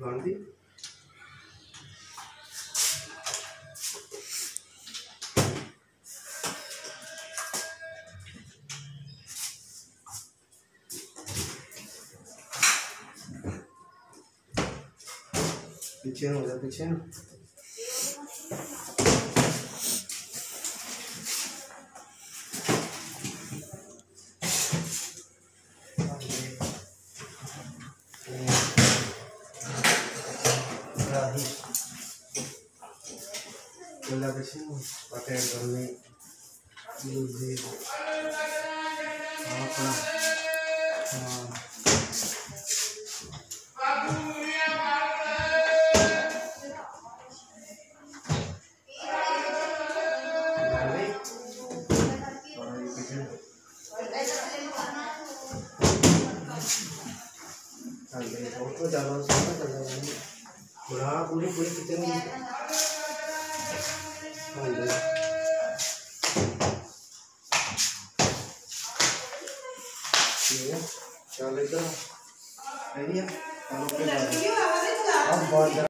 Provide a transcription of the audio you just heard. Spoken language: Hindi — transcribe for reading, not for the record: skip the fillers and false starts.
गांधी पीछे हो जा पीछे pakai garni ini apa तो जाना पूरा पूरी पूरी किचन चल इधर